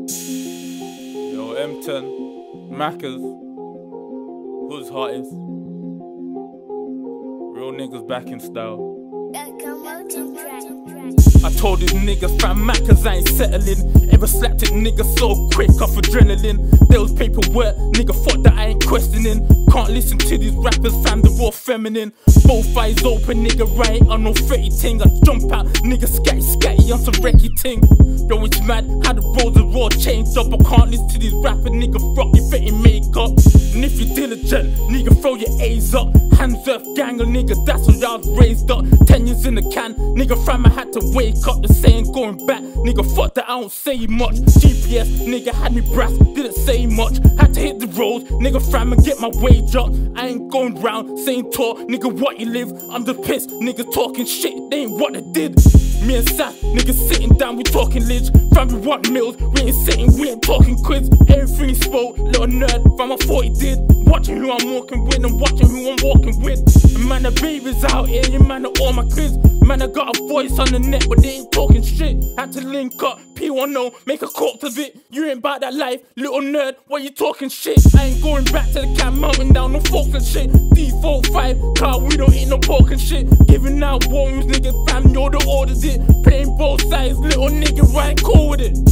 Yo, M10, Maccas, Hood's hottest. Real niggas back in style. I told these niggas, fam, Maccas, I ain't settling. Ever slapped it, nigga, so quick off adrenaline. There was paperwork, nigga, fuck that, I ain't questioning. Can't listen to these rappers, fam, they're all feminine. Both eyes open, nigga, right on no fetty ting. I jump out, nigga, scatty on some wrecky ting. Yo, it's mad how the roads are all changed up. I can't listen to these rappers, nigga, rocky fetty makeup. And if you're diligent, nigga, throw your A's up. Hands up, gang, nigga, that's what I was raised up. 10 years in the can, nigga, fam, I had to wake up. The saying going back, nigga, fuck that, I don't say much. GPS, nigga, had me brass, didn't say much. Had to hit the road, nigga, fam, and get my wage up. I ain't going round saying talk, nigga, what you live. I'm the piss, nigga, talking shit, they ain't what I did. Me and Saf, nigga, sitting down, we talking lidge. Fam, we want meals, we ain't sitting, we ain't talking quiz. Everything spoke, little nerd, fam, I thought he did. Watching who I'm walking with and watching who I'm walking with. Man, the babies out here, you man, are all my kids. Man, I got a voice on the net, but they ain't talking shit. Had to link up, P10, make a corpse of it. You ain't about that life, little nerd, why you talking shit? I ain't going back to the Cam Mountain down no forks and shit. D45, car, we don't eat no pork and shit. Giving out warnings, nigga, fam, you're the orders it. Playing both sides, little nigga, right, cool with it.